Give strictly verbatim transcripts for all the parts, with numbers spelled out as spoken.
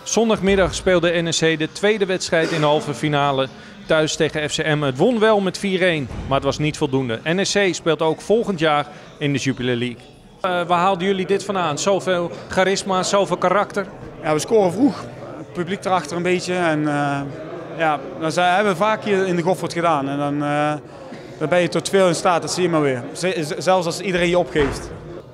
Zondagmiddag speelde N E C de tweede wedstrijd in de halve finale thuis tegen F C Emmen. Het won wel met vier-een, maar het was niet voldoende. N E C speelt ook volgend jaar in de Jupiler League. Uh, waar haalden jullie dit vandaan? Zoveel charisma, zoveel karakter? Ja, we scoren vroeg. Het publiek erachter een beetje. En, uh, ja, dat hebben we vaak hier in de Goffert gedaan. En dan, uh, dan ben je tot veel in staat, dat zie je maar weer. Zelfs als iedereen je opgeeft.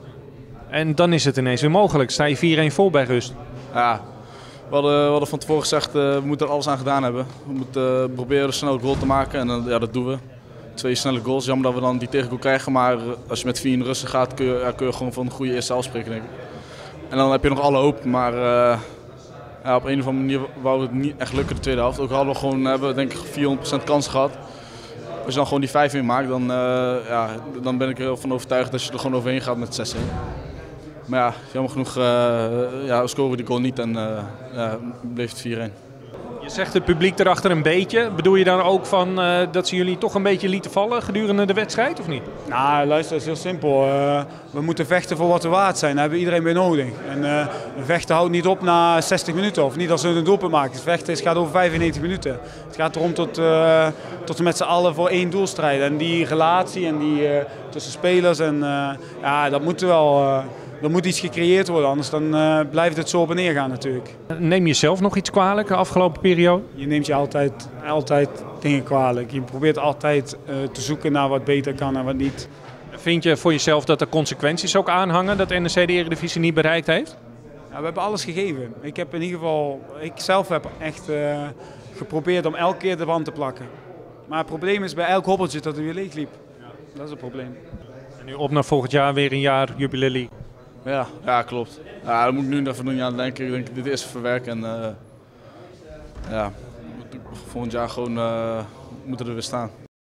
En dan is het ineens weer mogelijk. Sta je vier-een voor bij rust? Ja, we hadden, we hadden van tevoren gezegd, uh, we moeten er alles aan gedaan hebben. We moeten uh, proberen snel een goal te maken en uh, ja, dat doen we. Twee snelle goals. Jammer dat we dan die tegengoal krijgen, maar als je met vier in rustig gaat kun je, ja, kun je gewoon van een goede eerste helft spreken, denk ik. En dan heb je nog alle hoop, maar uh, ja, op een of andere manier wou het niet echt lukken de tweede helft. Ook hadden we gewoon, hebben we denk ik vierhonderd procent kansen gehad. Als je dan gewoon die vijf in maakt, dan, uh, ja, dan ben ik er van overtuigd dat je er gewoon overheen gaat met zes-een. Maar ja, jammer genoeg uh, ja, scoren we die goal niet en uh, ja, bleef het vier-een. Je zegt het publiek erachter een beetje. Bedoel je dan ook van, uh, dat ze jullie toch een beetje lieten vallen gedurende de wedstrijd, of niet? Nou, luister, het is heel simpel. Uh, we moeten vechten voor wat we waard zijn. Daar hebben we iedereen bij nodig. En uh, vechten houdt niet op na zestig minuten of niet als we een doelpunt maken. Het vechten gaat over vijfennegentig minuten. Het gaat erom tot, uh, tot we met z'n allen voor één doel strijden. En die relatie en die, uh, tussen spelers, en, uh, ja, dat moet wel... Uh, Er moet iets gecreëerd worden, anders dan uh, blijft het zo op en neer gaan natuurlijk. Neem je zelf nog iets kwalijk de afgelopen periode? Je neemt je altijd, altijd dingen kwalijk. Je probeert altijd uh, te zoeken naar wat beter kan en wat niet. Vind je voor jezelf dat er consequenties ook aanhangen dat N E C de Eredivisie niet bereikt heeft? Ja, we hebben alles gegeven. Ik heb in ieder geval, ik zelf heb echt uh, geprobeerd om elke keer de band te plakken. Maar het probleem is bij elk hobbeltje dat er weer leeg liep. Dat is het probleem. En nu op naar volgend jaar weer een jaar Jupiler League. Ja, ja, klopt. Ja, daar moet ik nu even doen aan denken. Ik denk dit eerst verwerken en uh, ja, volgend jaar gewoon uh, moeten er weer staan.